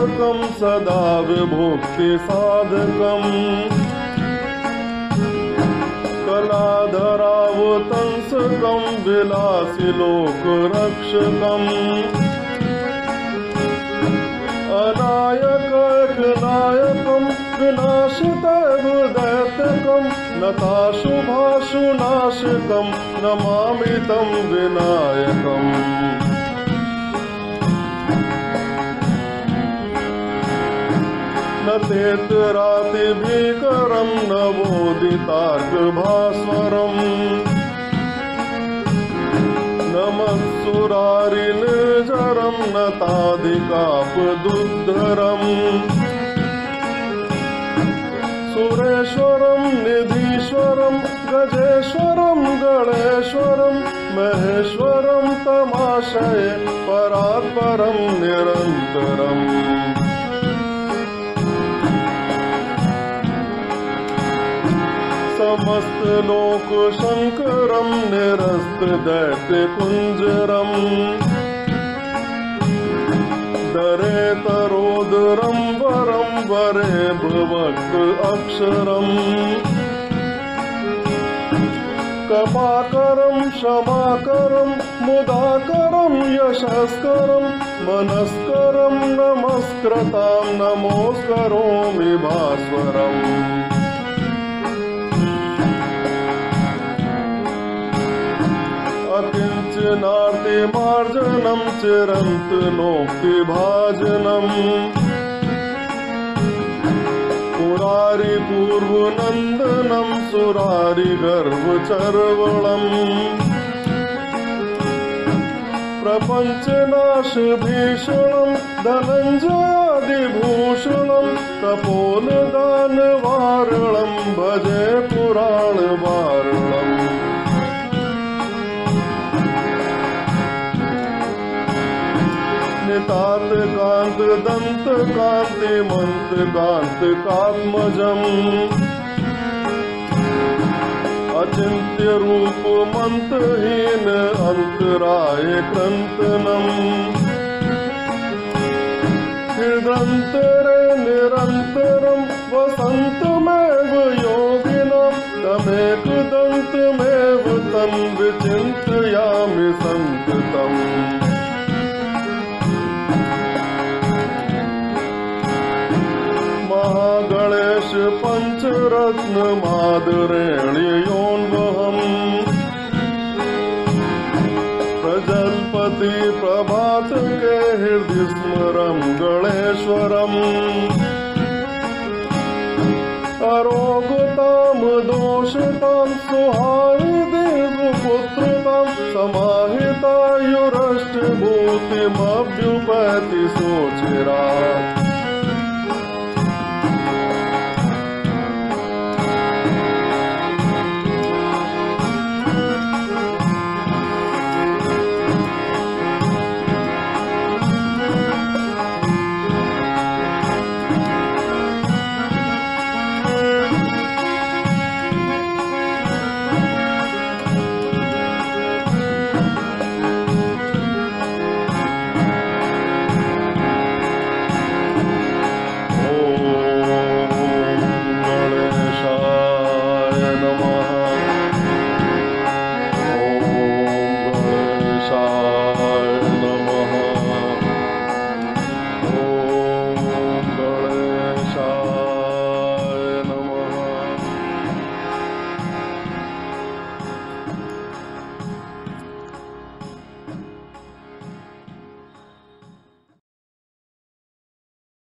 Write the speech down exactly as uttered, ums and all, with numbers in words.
साधकं सदा विभुक्ति साधकं कलाधरावतंसकं विलासि लोकरक्षकम् अनायकनायकं विनाशितैर्दैत्यकं नताशुभाशुनाशकं नमामि तं विनायकम् न तेतरातिभीकरं नवोदितार्कभास्वरम् नमत्सुरारिनिर्जरं नताधिकापदुद्धरम् सुरेश्वरं निधीश्वरं गजेश्वरं गणेश्वरं महेश्वरं तमाश्रये परात्परं निरन्तरम् समस्तलोकशङ्करं निरस्तदैत्यकुञ्जरम् दरेतरोदरं वरं वरे भवक् अक्षरम् कपाकरं क्षमाकरं मुदाकरं यशस्करं मनस्करं नमस्कृतां नमोस्करोमि भास्वरम् अकिञ्चनार्तिमार्जनं चिरन्तनोक्तिभाजनम् पुरारिपूर्वनन्दनं सुरारिगर्वचर्वणम् प्रपञ्चनाशभीषणं धनञ्जयादिभूषणं कपोलदानवारणं भजे पुराणवारणम् नितान्तकान्त दन्तकान्तिमन्तकान्तकात्मजम् अचिन्त्यरूपमन्तहीन अन्तराय क्रन्तनम् हृदन्तरे निरन्तरं वसन्तमेव योगिनां तमेकदन्तमेव तं विचिन्तयामि सन्ततम् महा गणेश पंचरत्नमादरेण्ययोन्वहम् प्रजल्पति प्रभातके हृदि स्मरं गणेश्वरम् अरोगतां दोषतां सुहारिदेवपुत्रतां समाहितायुरष्टभूतिमभ्युपैति सोचिरात्